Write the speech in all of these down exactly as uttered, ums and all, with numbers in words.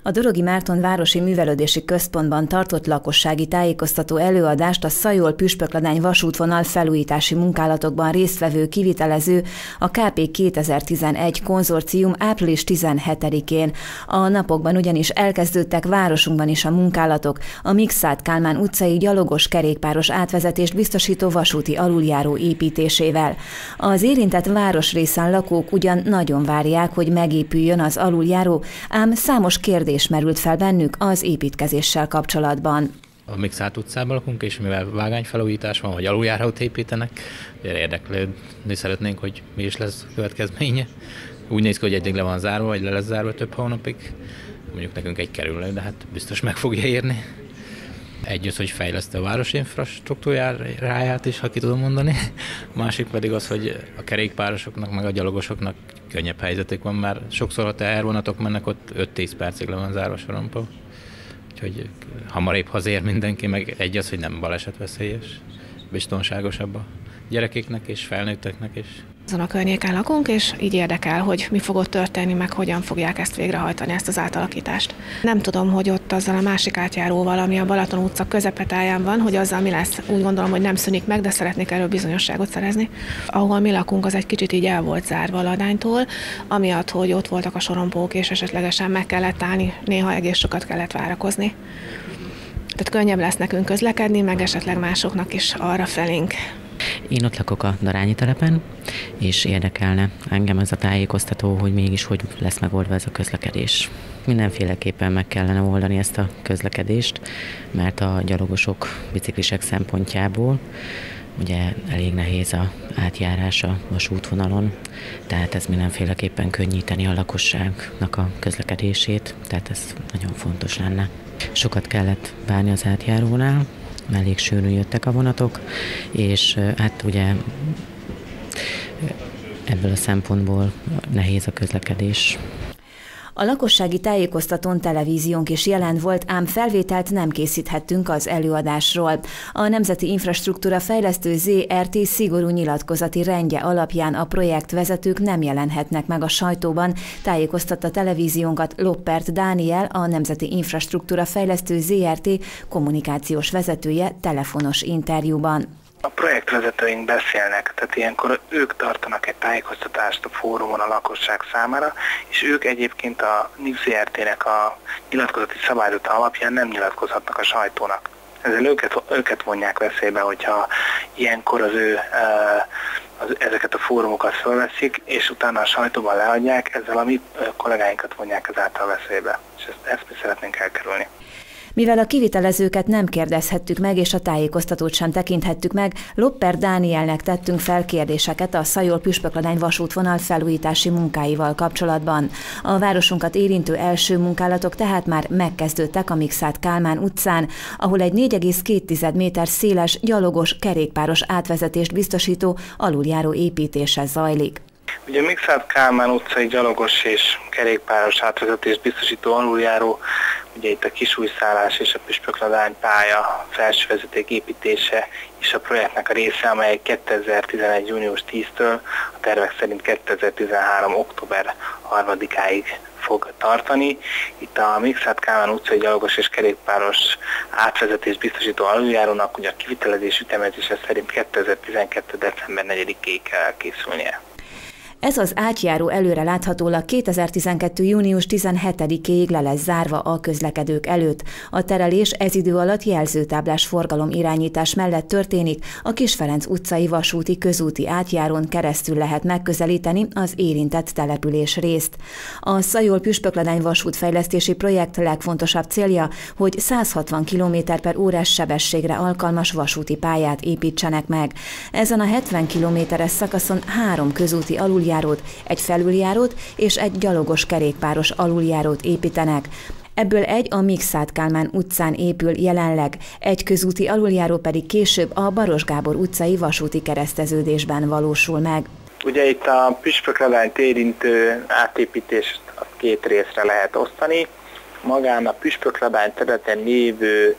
A Dorogi Márton Városi Művelődési Központban tartott lakossági tájékoztató előadást a Szajol-Püspökladány vasútvonal felújítási munkálatokban résztvevő kivitelező, a ká pé kétezer-tizenegy konzorcium április tizenhetedikén. A napokban ugyanis elkezdődtek városunkban is a munkálatok, a Mikszáth Kálmán utcai gyalogos kerékpáros átvezetést biztosító vasúti aluljáró építésével. Az érintett városrészen lakók ugyan nagyon várják, hogy megépüljön az aluljáró, ám számos kérdés merült fel bennük az építkezéssel kapcsolatban. A Mikszáth utcában lakunk, és mivel vágányfelújítás van, vagy aluljárót építenek, érdeklődni szeretnénk, hogy mi is lesz a következménye. Úgy néz ki, hogy eddig le van zárva, vagy le lesz zárva több hónapig. Mondjuk nekünk egy kerülő, de hát biztos meg fogja érni. Egy az, hogy fejleszte a város infrastruktúráját is, ha ki tudom mondani. A másik pedig az, hogy a kerékpárosoknak, meg a gyalogosoknak könnyebb helyzetük van, már sokszor, ha tehervonatok mennek, ott öt-tíz percig le van zárva a sorompó. Úgyhogy hamarabb hazér mindenki, meg egy az, hogy nem balesetveszélyes, biztonságosabb a gyerekeknek és felnőtteknek is. Azon a környéken lakunk, és így érdekel, hogy mi fog ott történni, meg hogyan fogják ezt végrehajtani, ezt az átalakítást. Nem tudom, hogy ott azzal a másik átjáróval, ami a Balaton utca közepetáján van, hogy azzal mi lesz. Úgy gondolom, hogy nem szűnik meg, de szeretnék erről bizonyosságot szerezni. Ahol mi lakunk, az egy kicsit így el volt zárva Ladánytól, amiatt, hogy ott voltak a sorompók, és esetlegesen meg kellett állni, néha egész sokat kellett várakozni. Tehát könnyebb lesz nekünk közlekedni, meg esetleg másoknak is arra felénk. Én ott lakok a Darányi telepen, és érdekelne engem ez a tájékoztató, hogy mégis hogy lesz megoldva ez a közlekedés. Mindenféleképpen meg kellene oldani ezt a közlekedést, mert a gyalogosok, biciklisek szempontjából ugye elég nehéz a átjárás a vasútvonalon, tehát ez mindenféleképpen könnyíteni a lakosságnak a közlekedését, tehát ez nagyon fontos lenne. Sokat kellett várni az átjárónál, elég sűrűn jöttek a vonatok, és hát ugye ebből a szempontból nehéz a közlekedés. A lakossági tájékoztatón televíziónk is jelen volt, ám felvételt nem készíthettünk az előadásról. A Nemzeti Infrastruktúra Fejlesztő zé er té szigorú nyilatkozati rendje alapján a projektvezetők nem jelenhetnek meg a sajtóban, tájékoztatta televíziónkat Loppert Dániel, a Nemzeti Infrastruktúra Fejlesztő zé er té kommunikációs vezetője telefonos interjúban. A projektvezetőink beszélnek, tehát ilyenkor ők tartanak egy tájékoztatást a fórumon a lakosság számára, és ők egyébként a NIF zé er té-nek a nyilatkozati szabályzata alapján nem nyilatkozhatnak a sajtónak. Ezzel őket, őket vonják veszélybe, hogyha ilyenkor az ő az, ezeket a fórumokat felveszik, és utána a sajtóban leadják, ezzel a mi kollégáinkat vonják ezáltal veszélybe. És ezt, ezt mi szeretnénk elkerülni. Mivel a kivitelezőket nem kérdezhettük meg, és a tájékoztatót sem tekinthettük meg, Lopper Dánielnek tettünk fel kérdéseket a Szajol-Püspökladány vasútvonal felújítási munkáival kapcsolatban. A városunkat érintő első munkálatok tehát már megkezdődtek a Mikszáth Kálmán utcán, ahol egy négy egész két méter széles, gyalogos, kerékpáros átvezetést biztosító aluljáró építése zajlik. Ugye a Mikszáth Kálmán utcai gyalogos és kerékpáros átvezetést biztosító aluljáró, ugye itt a Kisújszállás és a Püspökladány pálya felsővezeték építése és a projektnek a része, amely kétezer-tizenegy. június tízedikétől a tervek szerint kétezer-tizenhárom. október harmadikáig fog tartani. Itt a Mikszáth Kálmán utcai gyalogos és kerékpáros átvezetés biztosító aluljárónak ugye a kivitelezés ütemezése szerint kétezer-tizenkettő. december negyedikéig kell elkészülnie. Ez az átjáró előre láthatólag kétezer-tizenkettő. június tizenhetedikéig le lesz zárva a közlekedők előtt. A terelés ez idő alatt jelzőtáblás forgalomirányítás mellett történik, a Kis-Ferenc utcai vasúti közúti átjárón keresztül lehet megközelíteni az érintett település részt. A Szajol-Püspökladány vasútfejlesztési projekt legfontosabb célja, hogy száz hatvan kilométer per órás sebességre alkalmas vasúti pályát építsenek meg. Ezen a hetven kilométeres szakaszon három közúti aluljárót, egy felüljárót és egy gyalogos kerékpáros aluljárót építenek. Ebből egy a Mikszáth Kálmán utcán épül jelenleg, egy közúti aluljáró pedig később a Baros Gábor utcai vasúti kereszteződésben valósul meg. Ugye itt a Püspökladányt érintő átépítést két részre lehet osztani. Magán a Püspökladány területen lévő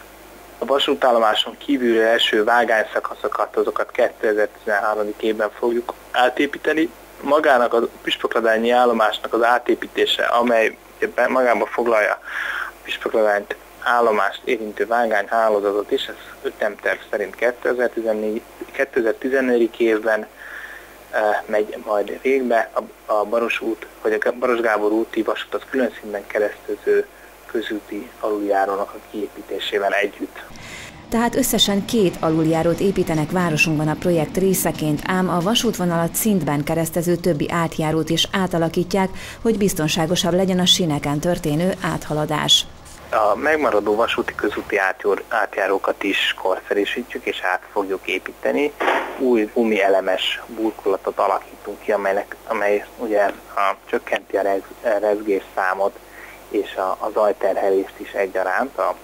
a vasútállomáson kívül első vágányszakaszokat, azokat kétezer-tizenhárom. évben fogjuk átépíteni, Magának a püspökladányi állomásnak az átépítése, amely magában foglalja a püspökladányt állomást érintő vágányhálózatot is, ez ütemterv szerint kétezer-tizennégy évben e, megy majd végbe, a, a Baros út, vagy a Baros Gábor úti vasutat külön színben keresztező közúti aluljárónak a kiépítésével együtt. Tehát összesen két aluljárót építenek városunkban a projekt részeként, ám a vasútvonalat szintben keresztező többi átjárót is átalakítják, hogy biztonságosabb legyen a síneken történő áthaladás. A megmaradó vasúti közúti átjárókat is korszerűsítjük és át fogjuk építeni. Új gumi elemes burkolatot alakítunk ki, amelynek, amely ugye a, csökkenti a rez, rezgés számot és a, a zajterhelést is egyaránt. A,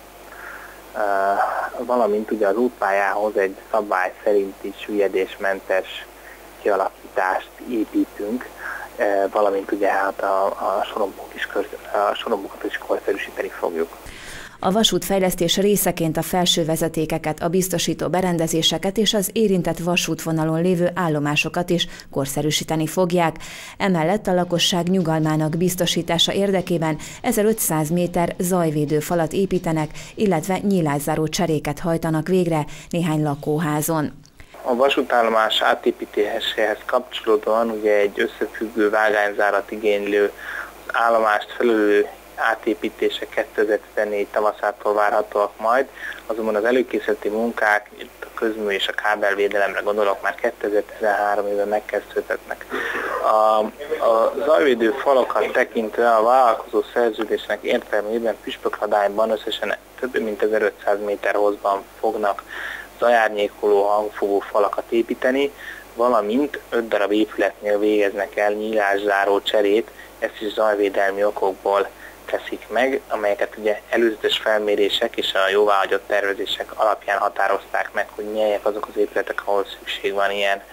a, valamint ugye az útpályához egy szabály szerinti süllyedésmentes kialakítást építünk, valamint ugye hát a, a, sorompok is kör, a sorompokat is korszerűsíteni fogjuk. A vasútfejlesztés részeként a felső vezetékeket, a biztosító berendezéseket és az érintett vasútvonalon lévő állomásokat is korszerűsíteni fogják. Emellett a lakosság nyugalmának biztosítása érdekében ezerötszáz méter zajvédő falat építenek, illetve nyílászáró cseréket hajtanak végre néhány lakóházon. A vasútállomás átépítéséhez kapcsolódóan ugye egy összefüggő vágányzárat igénylő állomást felülő átépítése kétezer-tizennégy tavaszától várhatóak majd, azonban az előkészületi munkák, itt a közmű és a kábelvédelemre gondolok, már kétezer-tizenhárom évben megkezdődhetnek. A, a zajvédő falakat tekintve a vállalkozó szerződésnek értelmében Püspökladányban összesen több mint ezerötszáz méter hosszban fognak zajárnyékoló hangfogó falakat építeni, valamint öt darab épületnél végeznek el nyílászáró cserét, ezt is zajvédelmi okokból teszik meg, amelyeket ugye előzetes felmérések és a jóváhagyott tervezések alapján határozták meg, hogy melyek azok az épületek, ahol szükség van ilyen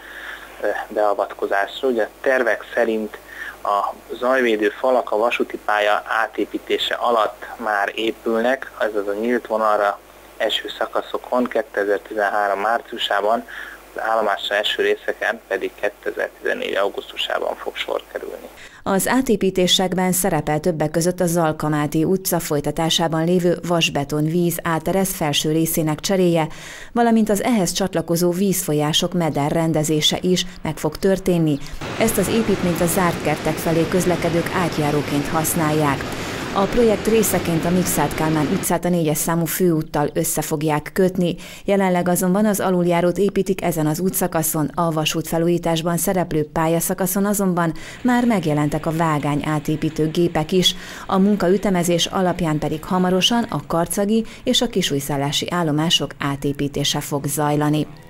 beavatkozásra. Ugye a tervek szerint a zajvédő falak a vasúti pálya átépítése alatt már épülnek, azaz a nyílt vonalra első szakaszokon kétezer-tizenhárom márciusában, az állomásra eső részeken pedig kétezer-tizennégy augusztusában fog sor kerülni. Az átépítésekben szerepel többek között a Zalka-Máté utca folytatásában lévő vasbeton víz áteresz felső részének cseréje, valamint az ehhez csatlakozó vízfolyások meder rendezése is meg fog történni. Ezt az építményt a zárt kertek felé közlekedők átjáróként használják. A projekt részeként a Mikszáth Kálmán utcát a négyes számú főúttal össze fogják kötni. Jelenleg azonban az aluljárót építik ezen az útszakaszon, a vasútfelújításban szereplő pályaszakaszon azonban már megjelentek a vágány átépítő gépek is. A munkaütemezés alapján pedig hamarosan a karcagi és a kisújszállási állomások átépítése fog zajlani.